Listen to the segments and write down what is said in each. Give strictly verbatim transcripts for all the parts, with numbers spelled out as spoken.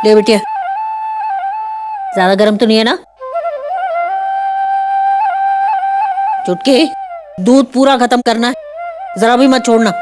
ले बेटिया, ज्यादा गर्म तो नहीं है ना? चुटकी, दूध पूरा खत्म करना है, जरा भी मत छोड़ना।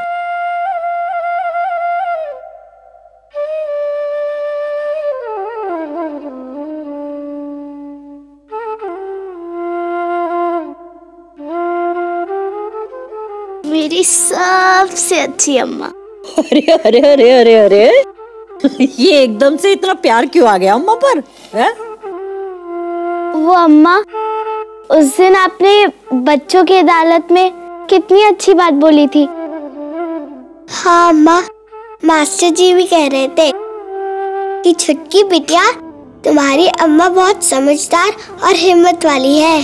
मेरी सबसे अच्छी अम्मा। अरे अरे अरे अरे अरे ये एकदम से इतना प्यार क्यों आ गया अम्मा पर? है? वो अम्मा, उस दिन आपने बच्चों की अदालत में कितनी अच्छी बात बोली थी। हाँ अम्मा, मास्टर जी भी कह रहे थे कि छुटकी बिटिया, तुम्हारी अम्मा बहुत समझदार और हिम्मत वाली है।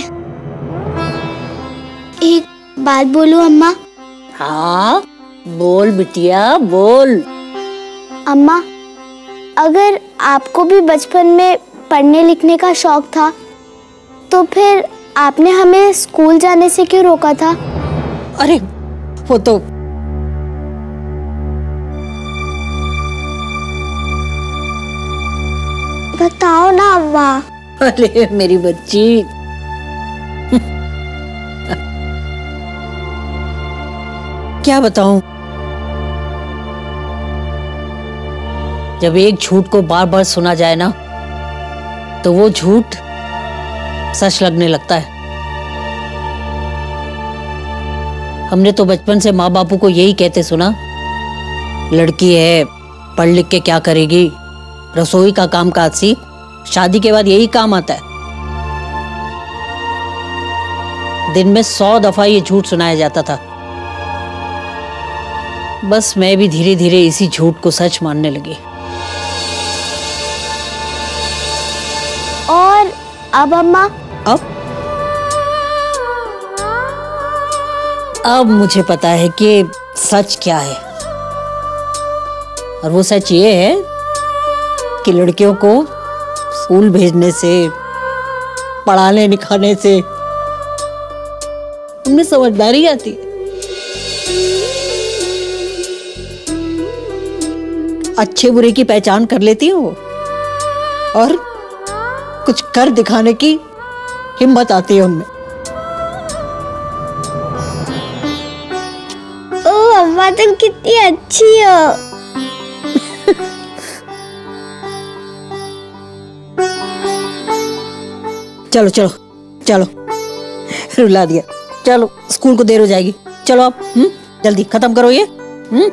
एक बात बोलूं अम्मा? हाँ बोल बिटिया बोल। अम्मा, अगर आपको भी बचपन में पढ़ने लिखने का शौक था तो फिर आपने हमें स्कूल जाने से क्यों रोका था? अरे वो तो बताओ ना अम्मा। अरे मेरी बच्ची, क्या बताऊं? जब एक झूठ को बार बार सुना जाए ना तो वो झूठ सच लगने लगता है। हमने तो बचपन से माँ बापू को यही कहते सुना, लड़की है, पढ़ लिख के क्या करेगी, रसोई का काम काज सीख, शादी के बाद यही काम आता है। दिन में सौ दफा ये झूठ सुनाया जाता था। बस मैं भी धीरे धीरे इसी झूठ को सच मानने लगी। और अब अम्मा? अब अब मुझे पता है कि सच क्या है, और वो सच ये है कि लड़कियों को स्कूल भेजने से, पढ़ाने लिखाने से उनमें समझदारी आती है। अच्छे बुरे की पहचान कर लेती हूँ और कुछ कर दिखाने की हिम्मत आती है उनमें। ओ अम्मा, तुम कितनी अच्छी हो। चलो चलो चलो, रुला दिया। चलो स्कूल को देर हो जाएगी, चलो आप हम्म जल्दी खत्म करो ये। हम्म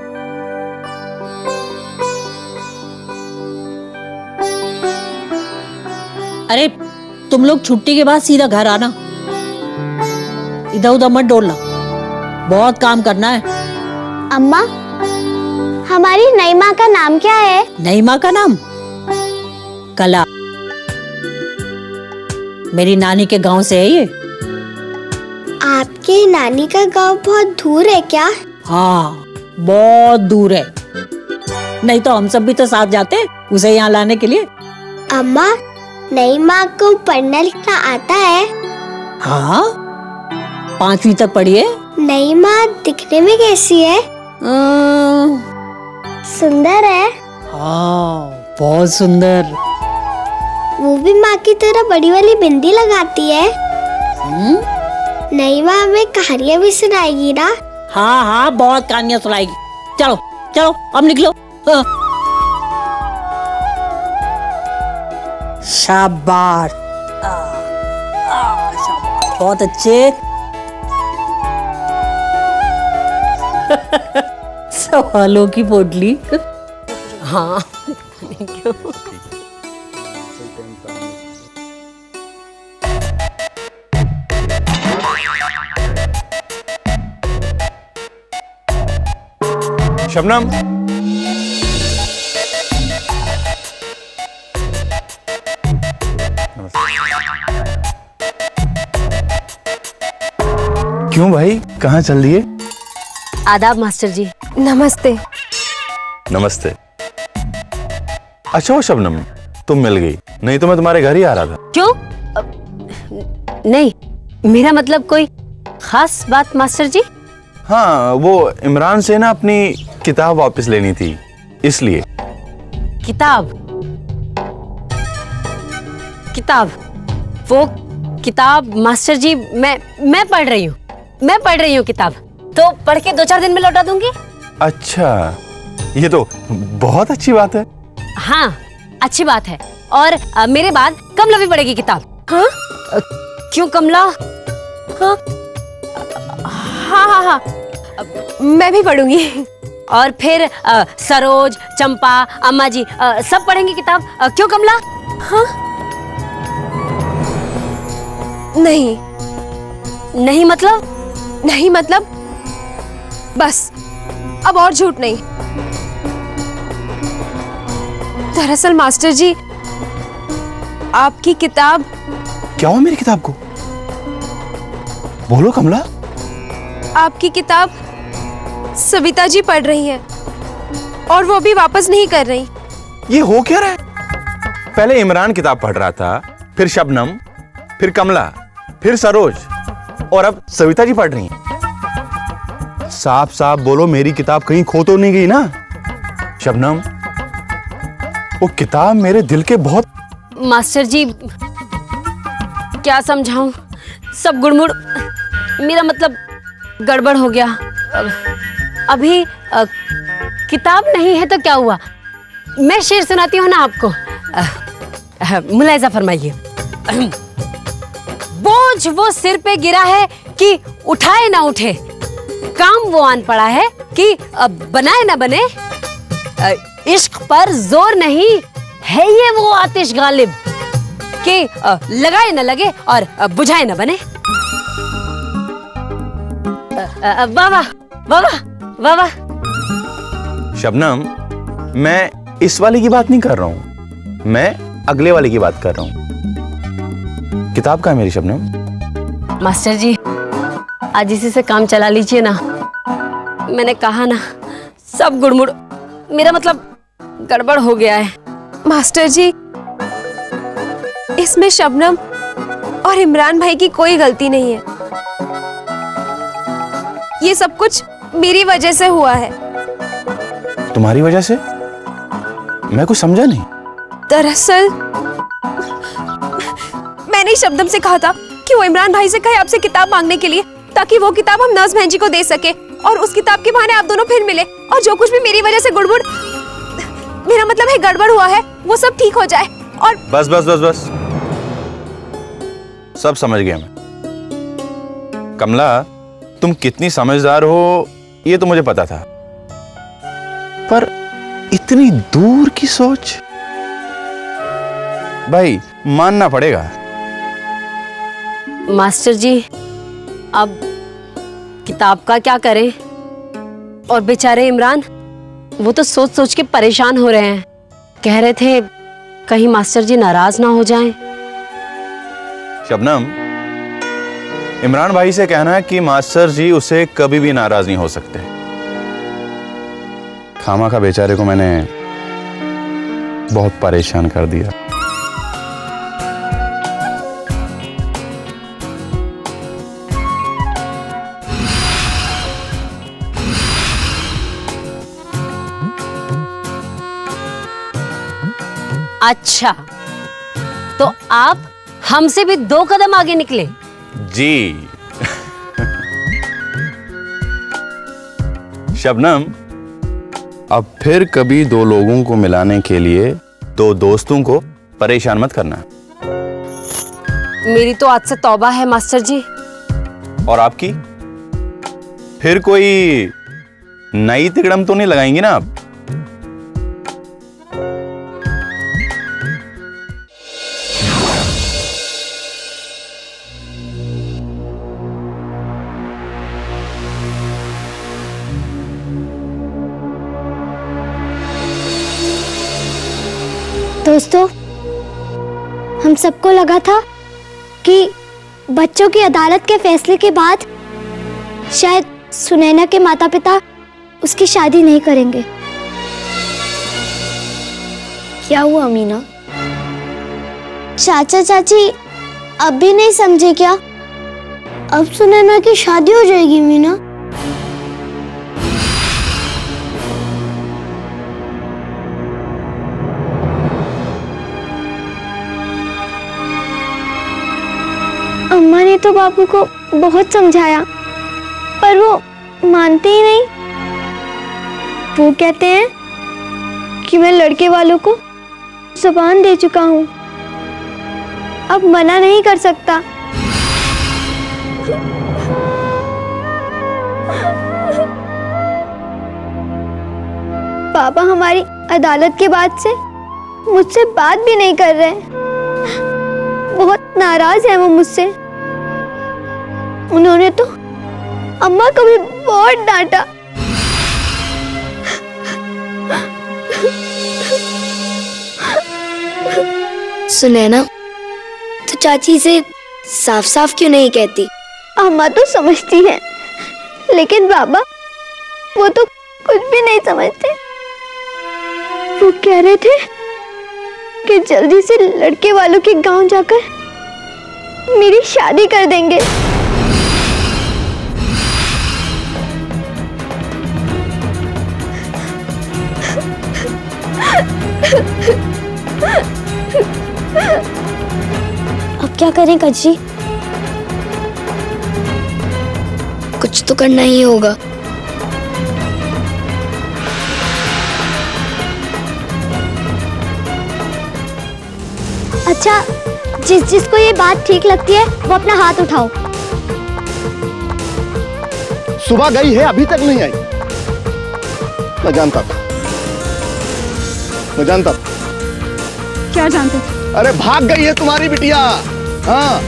अरे तुम लोग छुट्टी के बाद सीधा घर आना, इधर उधर मत डोलना, बहुत काम करना है। अम्मा, हमारी नई माँ का नाम क्या है? नई माँ का नाम कला। मेरी नानी के गांव से है ये। आपके नानी का गांव बहुत दूर है क्या? हाँ बहुत दूर है, नहीं तो हम सब भी तो साथ जाते उसे यहाँ लाने के लिए। अम्मा, नई माँ को पढ़ना लिखना आता है? हाँ, पांचवी तक पढ़ी है। नई माँ दिखने में कैसी है? आ... सुंदर है। हाँ बहुत सुंदर। वो भी माँ की तरह बड़ी वाली बिंदी लगाती है। हम्म? नई माँ हमें कहानियाँ भी सुनाएगी ना? हाँ हाँ बहुत कहानियाँ सुनाएगी। चलो चलो अब निकलो। हाँ। शाबाश, आ, आ, शाबाश, बहुत अच्छे। सवालों की पोटली। हाँ क्यों? शबनम, क्यों भाई, कहाँ चल दिए? आदाब मास्टर जी। नमस्ते। नमस्ते। अच्छा वो शबनम, तुम मिल गई, नहीं तो मैं तुम्हारे घर ही आ रहा था। क्यों? नहीं, मेरा मतलब कोई खास बात मास्टर जी? हाँ, वो इमरान से ना अपनी किताब वापस लेनी थी, इसलिए। किताब? किताब, वो किताब मास्टर जी मैं मैं पढ़ रही हूँ, मैं पढ़ रही हूँ किताब, तो पढ़ के दो चार दिन में लौटा दूंगी। अच्छा, ये तो बहुत अच्छी बात है। हाँ, अच्छी बात है। और आ, मेरे बाद कमला भी पढ़ेगी किताब। हाँ? आ, क्यों कमला? हाँ हाँ हाँ हाँ, मैं भी पढ़ूंगी। और फिर आ, सरोज, चंपा, अम्मा जी आ, सब पढ़ेंगे किताब। आ, क्यों कमला? हाँ? नहीं नहीं मतलब? नहीं मतलब बस, अब और झूठ नहीं। दरअसल मास्टर जी, आपकी किताब। क्या हुआ मेरी किताब को? बोलो कमला। आपकी किताब सविता जी पढ़ रही हैं और वो भी वापस नहीं कर रही। ये हो क्या रहा है? पहले इमरान किताब पढ़ रहा था, फिर शबनम, फिर कमला, फिर सरोज, और अब सविता जी पढ़ रही हैं। साफ साफ बोलो, मेरी किताब कहीं खो तो नहीं गई ना? शबनम, वो किताब मेरे दिल के बहुत। मास्टर जी क्या समझाऊं, सब गुड़मुड़, मेरा मतलब गड़बड़ हो गया। अभी आ, किताब नहीं है तो क्या हुआ, मैं शेर सुनाती हूँ ना आपको। आ, आ, मुलायजा फरमाइए। बोझ वो सिर पे गिरा है कि उठाए ना उठे, काम वो आन पड़ा है कि आ, बनाए ना बने, आ, इश्क पर जोर नहीं है ये वो आतिश गालिब कि आ, लगाए ना लगे और आ, बुझाए ना बने। वाह वाह वाह वाह वाह। शबनम, मैं इस वाले की बात नहीं कर रहा हूं, मैं अगले वाले की बात कर रहा हूं। किताब कहाँ है मेरी शबनम? मास्टर जी आज इसी से काम चला लीजिए ना, मैंने कहा ना सब गुड़मुड़, मेरा मतलब गड़बड़ हो गया है। मास्टर जी, इसमें शबनम और इमरान भाई की कोई गलती नहीं है। ये सब कुछ मेरी वजह से हुआ है। तुम्हारी वजह से? मैं कुछ समझा नहीं। दरअसल मैंने शबनम से कहा था कि वो इमरान भाई से कहे आपसे किताब मांगने के लिए, ताकि वो किताब हम नर्स बहन जी को दे सके और उस किताब के बहाने आप दोनों फिर मिले, और जो कुछ भी मेरी वजह से गुड़बुड़, मेरा मतलब है गड़बड़ हुआ है, वो सब ठीक हो जाए। और बस बस बस बस, सब समझ गया मैं। कमला, तुम कितनी समझदार हो ये तो मुझे पता था, पर इतनी दूर की सोच, भाई मानना पड़ेगा। मास्टर जी अब किताब का क्या करें, और बेचारे इमरान, वो तो सोच सोच के परेशान हो रहे हैं, कह रहे थे कहीं मास्टर जी नाराज ना हो जाएं। शबनम, इमरान भाई से कहना कि मास्टर जी उसे कभी भी नाराज नहीं हो सकते। खामा खा बेचारे को मैंने बहुत परेशान कर दिया। अच्छा, तो आप हमसे भी दो कदम आगे निकले। जी। शबनम, अब फिर कभी दो लोगों को मिलाने के लिए दो दोस्तों को परेशान मत करना। मेरी तो आज से तौबा है मास्टर जी। और आपकी? फिर कोई नई तिकड़म तो नहीं लगाएंगी ना आप? दोस्तों, हम सबको लगा था कि बच्चों की अदालत के फैसले के बाद शायद सुनैना के माता पिता उसकी शादी नहीं करेंगे। क्या हुआ मीना? चाचा चाची अब भी नहीं समझे क्या? अब सुनैना की शादी हो जाएगी मीना। तो बापू को बहुत समझाया पर वो मानते ही नहीं। वो कहते हैं कि मैं लड़के वालों को जुबान दे चुका हूँ, अब मना नहीं कर सकता। पापा हमारी अदालत के बाद से मुझसे बात भी नहीं कर रहे, बहुत नाराज है वो मुझसे। उन्होंने तो अम्मा को भी बहुत डांटा। सुनैना, तो चाची से साफ साफ क्यों नहीं कहती? अम्मा तो समझती है लेकिन बाबा वो तो कुछ भी नहीं समझते। वो कह रहे थे कि जल्दी से लड़के वालों के गांव जाकर मेरी शादी कर देंगे। अब क्या करें कच्ची? कुछ तो करना ही होगा। अच्छा, जिस जिसको ये बात ठीक लगती है वो अपना हाथ उठाओ। सुबह गई है अभी तक नहीं आई। मैं जानता था, मैं जानता था। क्या जानते थे? अरे भाग गई है तुम्हारी बिटिया। हाँ।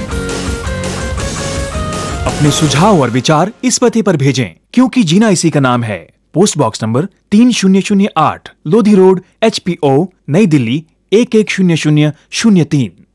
अपने सुझाव और विचार इस पते पर भेजें क्योंकि जीना इसी का नाम है। पोस्ट बॉक्स नंबर तीन शून्य शून्य आठ, Lodhi road, H P O, नई दिल्ली एक एक शून्य शून्य शून्य तीन।